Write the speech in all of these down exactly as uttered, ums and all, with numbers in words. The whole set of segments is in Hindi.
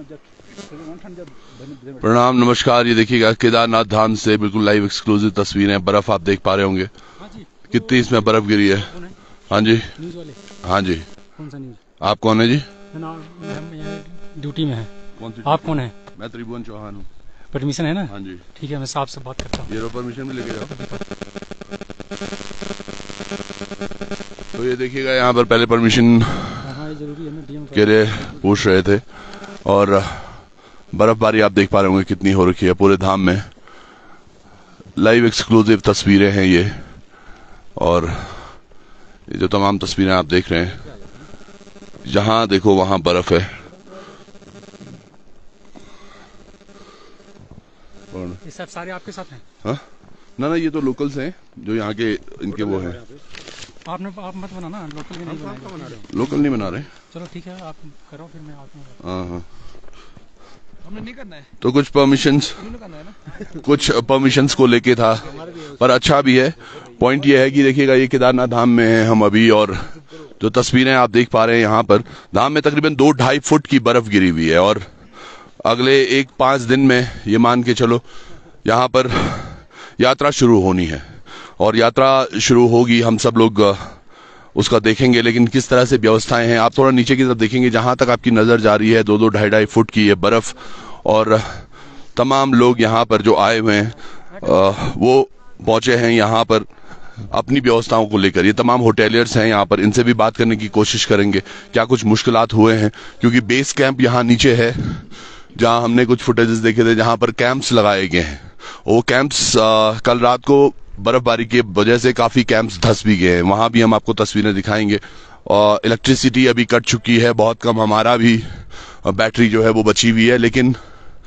प्रणाम, नमस्कार। ये देखिएगा केदारनाथ धाम से बिल्कुल लाइव एक्सक्लूसिव तस्वीरें। बर्फ आप देख पा रहे होंगे कितनी इसमें बर्फ गिरी है। हाँ जी, हाँ जी। कौन सा न्यूज? आप कौन है जी? ड्यूटी में है। कौन सी? आप कौन है? मैं त्रिभुवन चौहान हूँ। परमिशन है ना? हाँ जी, ठीक है, मैं साहब से बात करता हूँ। ये लो परमिशन भी लेके जाओ। तो ये देखिएगा यहाँ पर पहले परमिशन के लिए पूछ रहे थे और बर्फबारी आप देख पा रहे होंगे कितनी हो रखी है पूरे धाम में। लाइव एक्सक्लूसिव तस्वीरें हैं ये, और ये जो तमाम तस्वीरें आप देख रहे हैं, जहां देखो वहां बर्फ है। ये सब सारे आपके साथ हैं? हाँ ना ना, ये तो लोकल्स हैं जो यहाँ के, इनके वो हैं। आपने आप मत बनाना, लोकल भी नहीं बना रहे। लोकल नहीं बना रहे। चलो ठीक है, आप करो, फिर मैं आता हूँ। हाँ हाँ, हमने नहीं करना है तो कुछ परमिशंस कुछ परमिशंस को लेके था, पर अच्छा भी है। पॉइंट ये है कि देखिएगा ये केदारनाथ धाम में है हम अभी, और जो तस्वीरें आप देख पा रहे हैं यहाँ पर धाम में तकरीबन दो ढाई फुट की बर्फ गिरी हुई है, और अगले एक पांच दिन में ये मान के चलो यहाँ पर यात्रा शुरू होनी है, और यात्रा शुरू होगी, हम सब लोग उसका देखेंगे। लेकिन किस तरह से व्यवस्थाएं हैं, आप थोड़ा नीचे की तरफ देखेंगे, जहां तक आपकी नजर जा रही है दो दो ढाई ढाई फुट की ये बर्फ, और तमाम लोग यहाँ पर जो आए हुए हैं वो पहुंचे हैं यहाँ पर अपनी व्यवस्थाओं को लेकर। ये तमाम होटेलियर्स हैं यहाँ पर, इनसे भी बात करने की कोशिश करेंगे क्या कुछ मुश्किलात हुए हैं, क्योंकि बेस कैंप यहाँ नीचे है जहां हमने कुछ फुटेजेस देखे थे जहां पर कैंप्स लगाए गए हैं। वो कैंप्स कल रात को बर्फबारी की वजह से काफी कैंप्स धंस भी गए हैं, वहां भी हम आपको तस्वीरें दिखाएंगे। और इलेक्ट्रिसिटी अभी कट चुकी है बहुत कम, हमारा भी बैटरी जो है वो बची हुई है, लेकिन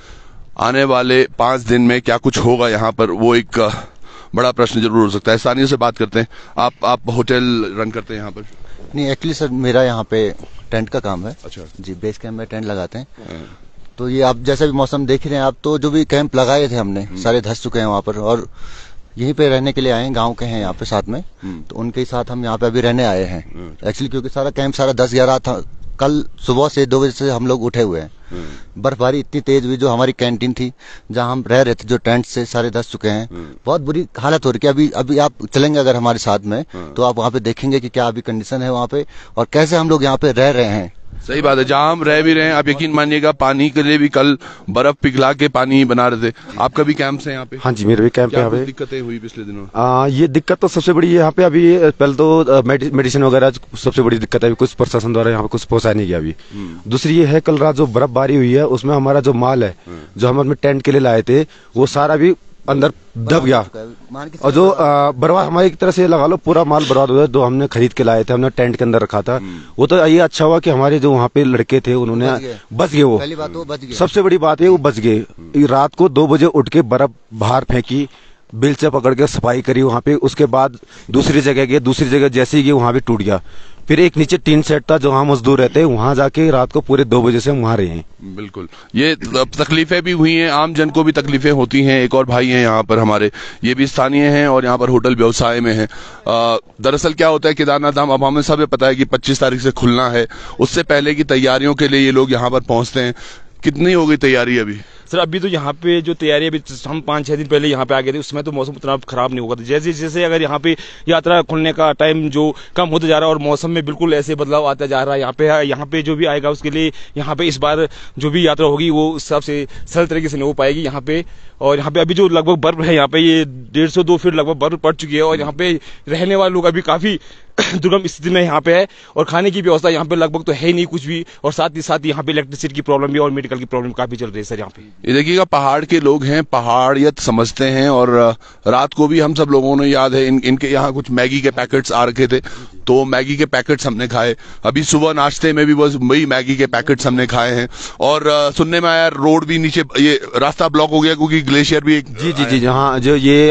आने वाले पांच दिन में क्या कुछ होगा यहाँ पर वो एक बड़ा प्रश्न जरूर हो सकता है। स्थानीय से बात करते हैं। आप आप होटल रन करते हैं यहाँ पर? नहीं, एक्चुअली सर मेरा यहाँ पे टेंट का काम है। अच्छा जी, बेस कैंप में टेंट लगाते हैं। तो ये आप जैसा भी मौसम देख रहे हैं आप, तो जो भी कैंप लगाए थे हमने सारे धंस चुके हैं वहाँ पर, और यहीं पे रहने के लिए आए हैं, गांव के हैं यहाँ पे साथ में, तो उनके साथ हम यहाँ पे अभी रहने आए हैं एक्चुअली, क्योंकि सारा कैंप सारा दस ग्यारह था। कल सुबह से दो बजे से हम लोग उठे हुए हैं। बर्फबारी इतनी तेज हुई, जो हमारी कैंटीन थी जहां हम रह रहे थे, जो टेंट से सारे धंस चुके हैं। बहुत बुरी हालत हो रही है। अभी अभी आप चलेंगे अगर हमारे साथ में, तो आप वहाँ पे देखेंगे कि क्या अभी कंडीशन है वहाँ पे, और कैसे हम लोग यहाँ पे रह रहे हैं। सही बात है, जहां हम रह भी रहे हैं, आप यकीन मानिएगा पानी के लिए भी कल बर्फ पिघला के पानी बना रहे थे। आपका भी कैंप है यहाँ पे? हाँ जी, मेरे भी कैंप है यहाँ पे। दिक्कतें हुई पिछले दिनों? आ, ये दिक्कत तो सबसे बड़ी है यहाँ पे। अभी पहले तो मेडिसिन वगैरह सबसे बड़ी दिक्कत है, कुछ प्रशासन द्वारा यहाँ पे कुछ पहुंचाया नहीं गया अभी। दूसरी ये है, कल रात जो बर्फबारी हुई है उसमें हमारा जो माल है जो हम अपने टेंट के लिए लाए थे वो सारा भी अंदर दब गया, और जो बर्बाद हमारी एक तरह से लगा लो पूरा माल बर्बाद हो गया। जो हमने खरीद के लाए थे, हमने टेंट के अंदर रखा था, वो तो ये अच्छा हुआ कि हमारे जो वहाँ पे लड़के थे उन्होंने बच गए। वो पहली बात वो बच गए, सबसे बड़ी बात है वो बच गए। रात को दो बजे उठ के बर्फ बाहर फेंकी, बिल से पकड़ के सफाई करी वहाँ पे। उसके बाद दूसरी जगह गए, दूसरी जगह जैसे ही गए वहाँ भी टूट गया। फिर एक नीचे टीन सेट था जो वहाँ मजदूर रहते हैं, वहाँ जाके रात को पूरे दो बजे से हम वहाँ रहे हैं। बिल्कुल, ये तकलीफें भी हुई हैं, आम जन को भी तकलीफें होती हैं। एक और भाई हैं यहाँ पर हमारे, ये भी स्थानीय हैं और यहाँ पर होटल व्यवसाय में हैं। दरअसल क्या होता है, केदारनाथ धाम अब हमें सब पता है कि पच्चीस तारीख से खुलना है, उससे पहले की तैयारियों के लिए ये लोग यहाँ पर पहुंचते हैं। कितनी हो गई तैयारी अभी? सर अभी तो यहाँ पे जो तैयारी, अभी हम पाँच छह दिन पहले यहाँ पे आ गए थे, उसमें तो मौसम उतना खराब नहीं होगा था। जैसे जैसे अगर यहाँ पे यात्रा खुलने का टाइम जो कम होता जा रहा है और मौसम में बिल्कुल ऐसे बदलाव आता जा रहा है, यहाँ पे यहाँ पे जो भी आएगा उसके लिए यहाँ पे इस बार जो भी यात्रा होगी वो उस हिसाब से सरल तरीके से नहीं हो पाएगी यहाँ पे। और यहाँ पे अभी जो लगभग बर्फ है यहाँ पे, ये डेढ़ सौ दो फीट लगभग बर्फ पड़ चुकी है, और यहाँ पे रहने वाले लोग अभी काफी दुर्गम स्थिति में यहाँ पे है, और खाने की व्यवस्था यहाँ पे लगभग तो है नहीं कुछ भी, और साथ ही साथ यहाँ पे इलेक्ट्रिसिटी की प्रॉब्लम भी और मेडिकल की प्रॉब्लम काफी चल रही है सर यहाँ पे। ये देखिएगा, पहाड़ के लोग हैं, पहाड़ियत समझते हैं, और रात को भी हम सब लोगों ने याद है इन, इनके यहाँ कुछ मैगी के पैकेट्स आ रखे थे, तो मैगी के पैकेट्स हमने खाए। अभी सुबह नाश्ते में भी बस वही मैगी के पैकेट्स हमने खाए हैं। और आ, सुनने में आया रोड भी नीचे, ये रास्ता ब्लॉक हो गया क्योंकि ग्लेशियर भी एक जी जी जी हाँ, जो ये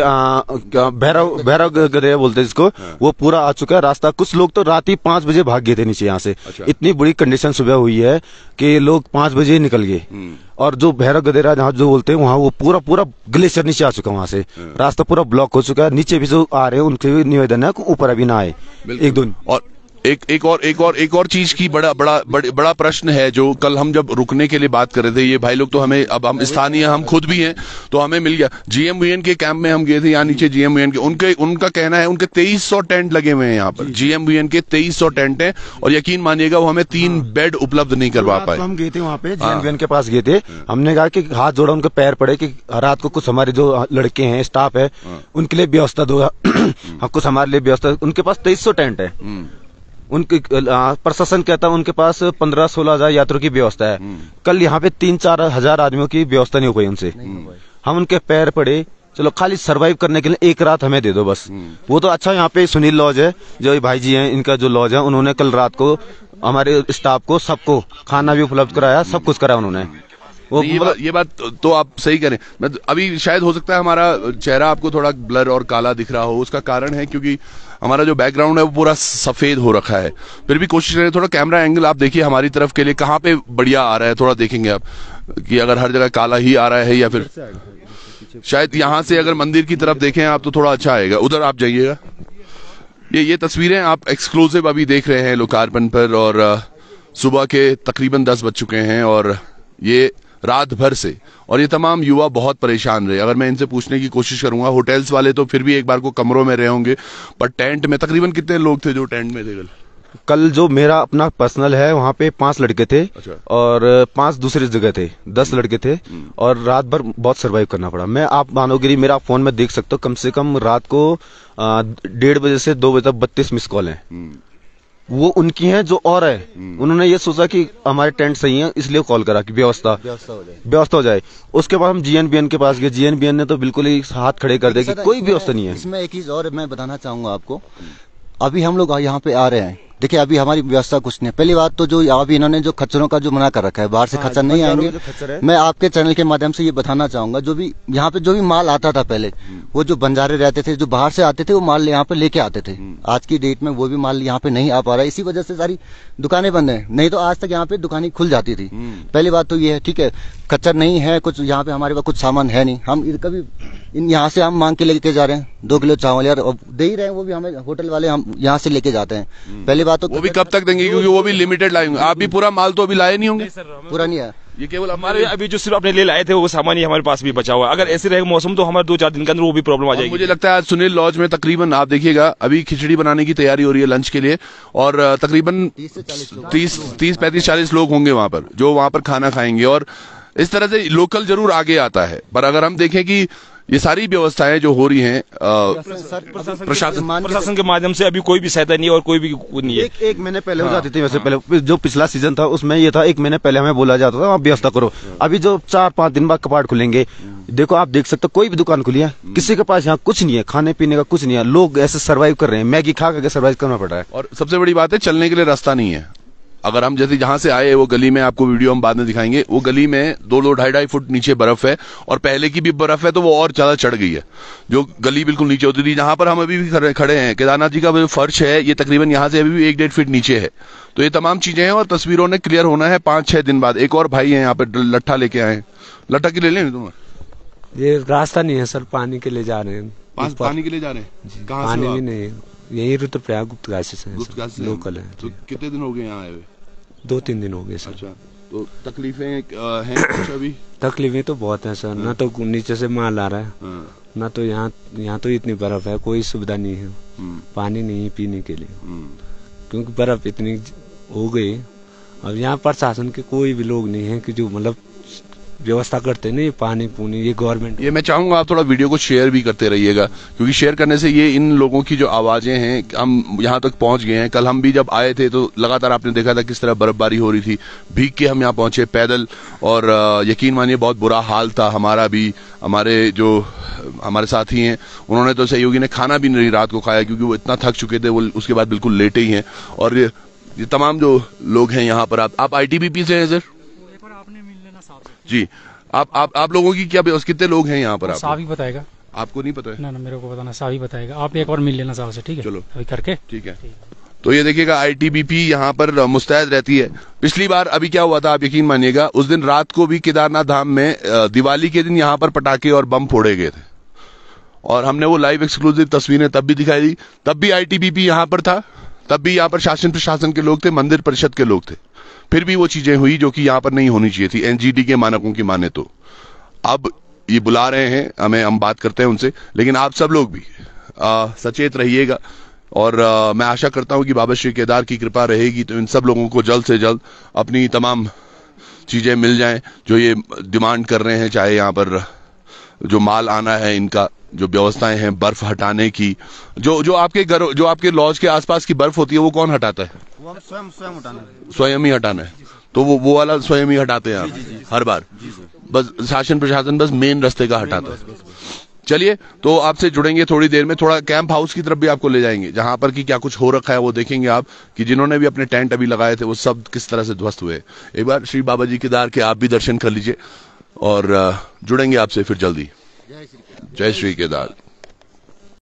भैरव भैरव गदेरा बोलते हैं इसको, वो पूरा आ चुका है रास्ता। कुछ लोग तो रात ही पांच बजे भाग गए थे नीचे यहाँ से। अच्छा। इतनी बुरी कंडीशन सुबह हुई है कि लोग पांच बजे निकल गए, और जो भैरव गदेरा जहाँ जो बोलते हैं वहाँ वो पूरा पूरा ग्लेशियर नीचे आ चुका है, वहाँ से रास्ता पूरा ब्लॉक हो चुका है। नीचे भी जो आ रहे हैं उनके भी निवेदन है ऊपर अभी ना आए एक दो। और एक एक और एक और एक और चीज की बड़ा बड़ा बड़ा, बड़ा प्रश्न है जो कल हम जब रुकने के लिए बात कर रहे थे, ये भाई लोग तो हमें, अब हम स्थानीय हम खुद भी हैं तो हमें मिल गया, जीएमवीएन के कैंप में हम गए थे, यहाँ नीचे जीएमवीएन के, उनके उनका कहना है उनके तेईस सौ टेंट लगे हुए हैं यहाँ पर, जीएमवीएन के तेईस सौ टेंट हैं और यकीन मानिएगा वो हमें तीन बेड उपलब्ध नहीं करवा पाए। हम गए थे वहाँ पे जीएमवीएन के पास गए थे, हमने कहा कि हाथ जोड़ा, उनके पैर पड़े कि रात को कुछ हमारे जो लड़के हैं स्टाफ है उनके लिए व्यवस्था दो, कुछ हमारे लिए व्यवस्था। उनके पास तेईस सौ टेंट है, उनके प्रशासन कहता है उनके पास पंद्रह सोलह हजार यात्रियों की व्यवस्था है। कल यहाँ पे तीन चार हजार आदमियों की व्यवस्था नहीं हो पाई उनसे, हम उनके पैर पड़े, चलो खाली सरवाइव करने के लिए एक रात हमें दे दो बस। वो तो अच्छा, यहाँ पे सुनील लॉज है जो भाई जी हैं, इनका जो लॉज है, उन्होंने कल रात को हमारे स्टाफ को सबको खाना भी उपलब्ध कराया, सब कुछ कराया उन्होंने। वो ये बात ये बात तो आप सही करें। मैं अभी शायद हो सकता है हमारा चेहरा आपको थोड़ा ब्लर और काला दिख रहा हो, उसका कारण है क्योंकि हमारा जो बैकग्राउंड है वो पूरा सफेद हो रखा है। फिर भी कोशिश करें, थोड़ा कैमरा एंगल आप देखिए हमारी तरफ के लिए, कहाँ पे बढ़िया आ रहा है, थोड़ा देखेंगे आप कि अगर हर जगह काला ही आ रहा है या फिर शायद यहाँ से अगर मंदिर की तरफ देखें आप तो थोड़ा अच्छा आएगा, उधर आप जाइएगा। ये ये तस्वीरें आप एक्सक्लूसिव अभी देख रहे हैं लोकार्पण पर, और सुबह के तकरीबन दस बज चुके हैं और ये रात भर से, और ये तमाम युवा बहुत परेशान रहे। अगर मैं इनसे पूछने की कोशिश करूंगा, होटल्स वाले तो फिर भी एक बार को कमरों में रहे होंगे, पर टेंट में तकरीबन कितने लोग थे जो टेंट में थे कल? कल जो मेरा अपना पर्सनल है वहाँ पे पांच लड़के थे। अच्छा। और पांच दूसरी जगह थे, दस लड़के थे और रात भर बहुत सरवाइव करना पड़ा। मैं आप मानोगे नहीं, मेरा फोन में देख सकते हो कम से कम रात को डेढ़ बजे से दो बजे तक बत्तीस मिस कॉल है, वो उनकी हैं जो और है। उन्होंने ये सोचा कि हमारे टेंट सही है इसलिए कॉल करा कि व्यवस्था व्यवस्था हो जाए। उसके बाद हम जीएनबीएन के पास गए, जीएनबीएन ने तो बिल्कुल ही हाथ खड़े कर दिए कि कोई व्यवस्था नहीं है। इसमें एक चीज और मैं बताना चाहूंगा आपको, अभी हम लोग यहाँ पे आ रहे हैं, देखिए अभी हमारी व्यवस्था कुछ नहीं है। पहली बात तो जो अभी इन्होंने जो खच्चरों का जो मना कर रखा है, बाहर से खच्चर नहीं आएंगे। मैं आपके चैनल के माध्यम से ये बताना चाहूंगा, जो भी यहाँ पे जो भी माल आता था पहले, वो जो बंजारे रहते थे जो बाहर से आते थे वो माल यहाँ पे लेके आते थे। आज की डेट में वो भी माल यहाँ पे नहीं आ पा रहा है, इसी वजह से सारी दुकानें बंद है। नहीं तो आज तक यहाँ पे दुकानें खुल जाती थी। पहली बात तो ये है, ठीक है खच्चर नहीं है कुछ यहाँ पे, हमारे पास कुछ सामान है नहीं, हम कभी इन यहाँ से हम मांग के लेके जा रहे हैं दो किलो चावल यार, दे ही रहे हैं, वो भी हमें होटल वाले हम यहाँ से लेके जाते हैं। पहली बात तो वो भी कब तक देंगे, क्योंकि वो भी लिमिटेड लाएंगे। आप भी पूरा माल तो अभी लाए नहीं होंगे? पूरा नहीं है, ये केवल हमारे अभी जो सिर्फ अपने लिए लाए थे वो सामान ही हमारे पास भी बचा हुआ है। अगर ऐसे रहेगा मौसम तो हमारे दो चार दिन के अंदर वो भी प्रॉब्लम आ जाएगी। मुझे लगता है आज सुनील लॉज में तकरीबन आप देखिएगा अभी खिचड़ी बनाने की तैयारी हो रही है लंच के लिए, और तकरीबन तीस तीस पैंतीस चालीस लोग होंगे वहां पर जो वहां पर खाना खाएंगे। और इस तरह से लोकल जरूर आगे आता है, पर अगर हम देखें कि ये सारी व्यवस्थाएं जो हो रही हैं प्रशासन प्रशासन के माध्यम से अभी कोई भी सहायता नहीं है और कोई भी नहीं है। एक, एक महीने पहले हो जाती थी वैसे, पहले जो पिछला सीजन था उसमें ये था एक महीने पहले हमें बोला जाता था आप व्यवस्था करो। अभी जो चार पांच दिन बाद कपाट खुलेंगे, देखो आप देख सकते हो कोई भी दुकान खुली है, किसी के पास यहाँ कुछ नहीं है, खाने पीने का कुछ नहीं है, लोग ऐसे सर्वाइव कर रहे हैं, मैगी खा करके सर्वाइव करना पड़ रहा है। और सबसे बड़ी बात है चलने के लिए रास्ता नहीं है। अगर हम जैसे जहां से आए वो गली में, आपको वीडियो हम बाद में दिखाएंगे, वो गली में दो दो ढाई ढाई फुट नीचे बर्फ है, और पहले की भी बर्फ है तो वो और ज्यादा चढ़ गई है। जो गली बिल्कुल नीचे होती थी, जहां पर हम अभी भी खड़े हैं, केदारनाथ जी का जो फर्श है ये तकरीबन यहाँ से अभी भी एक डेढ़ फीट नीचे है। तो ये तमाम चीजें हैं और तस्वीरों ने क्लियर होना है पांच छह दिन बाद। एक और भाई है यहाँ पे लट्ठा लेके आए, लट्ठा की ले लें तुम? ये रास्ता नहीं है सर, पानी के लिए जा रहे हैं। पानी के लिए जा रहे हैं? कहाँ पानी भी नहीं, यही रुद्रप्रयाग गुप्तकाशी से लोकल है। तो कितने दिन हो गए यहाँ आए हुए? दो तीन दिन हो गए सर। अच्छा, तो तकलीफें हैं कुछ अभी? तकलीफें तो बहुत हैं सर, ना तो नीचे से माल आ रहा है, ना तो यहाँ यहाँ तो इतनी बर्फ है, कोई सुविधा नहीं है, पानी नहीं है पीने के लिए, क्योंकि बर्फ इतनी हो गई। अब यहाँ प्रशासन के कोई भी लोग नहीं है कि जो मतलब व्यवस्था करते नहीं, पानी पुनी ये गवर्नमेंट। ये मैं चाहूंगा आप थोड़ा वीडियो को शेयर भी करते रहिएगा, क्योंकि शेयर करने से ये इन लोगों की जो आवाजें हैं, हम यहाँ तक पहुंच गए हैं। कल हम भी जब आए थे तो लगातार आपने देखा था किस तरह बर्फबारी हो रही थी, भीग के हम यहाँ पहुंचे पैदल, और यकीन मानिए बहुत बुरा हाल था हमारा भी। हमारे जो हमारे साथी हैं उन्होंने तो सहयोगी ने खाना भी नहीं रात को खाया, क्योंकि वो इतना थक चुके थे, वो उसके बाद बिल्कुल लेटे ही हैं। और ये, ये तमाम जो लोग हैं यहाँ पर, आप आई टी बी पी से हैं सर? जी, आप आप आप लोगों की क्या व्यवस्था, कितने लोग हैं यहाँ पर? आप साहब ही बताएगा, आपको नहीं पता है? ना ना मेरे को बताना, साहब ही बताएगा। आप एक और मिल लेना साहब से, ठीक है? चलो अभी करके, ठीक है। तो ये देखिएगा आई टी बी पी यहाँ पर मुस्तैद रहती है। पिछली बार अभी क्या हुआ था आप यकीन मानिएगा, उस दिन रात को भी केदारनाथ धाम में दिवाली के दिन यहाँ पर पटाखे और बम फोड़े गए थे, और हमने वो लाइव एक्सक्लूसिव तस्वीरें तब भी दिखाई दी। तब भी आई टी बी पी यहाँ पर था, तब भी यहाँ पर शासन प्रशासन के लोग थे, मंदिर परिषद के लोग थे, फिर भी वो चीजें हुई जो कि यहाँ पर नहीं होनी चाहिए थी एनजीटी के मानकों की माने तो। अब ये बुला रहे हैं हमें, हम बात करते हैं उनसे, लेकिन आप सब लोग भी आ, सचेत रहिएगा और आ, मैं आशा करता हूं कि बाबा श्री केदार की कृपा रहेगी तो इन सब लोगों को जल्द से जल्द अपनी तमाम चीजें मिल जाएं जो ये डिमांड कर रहे हैं, चाहे यहाँ पर जो माल आना है, इनका जो व्यवस्थाएं हैं बर्फ हटाने की, जो जो आपके घर जो आपके लॉज के आसपास की बर्फ होती है वो कौन हटाता है? वो हम स्वयं स्वयं उठाना है, स्वयं ही हटाना है, तो वो वो वाला स्वयं ही हटाते हैं आप हर बार? बस शासन प्रशासन बस मेन रास्ते का हटाता है। चलिए, तो आपसे जुड़ेंगे थोड़ी देर में, थोड़ा कैंप हाउस की तरफ भी आपको ले जाएंगे जहां पर कि क्या कुछ हो रखा है वो देखेंगे आप, कि जिन्होंने भी अपने टेंट अभी लगाए थे वो सब किस तरह से ध्वस्त हुए। एक बार श्री बाबा जी केदार के आप भी दर्शन कर लीजिए और जुड़ेंगे आपसे फिर जल्दी। जय श्री केदार।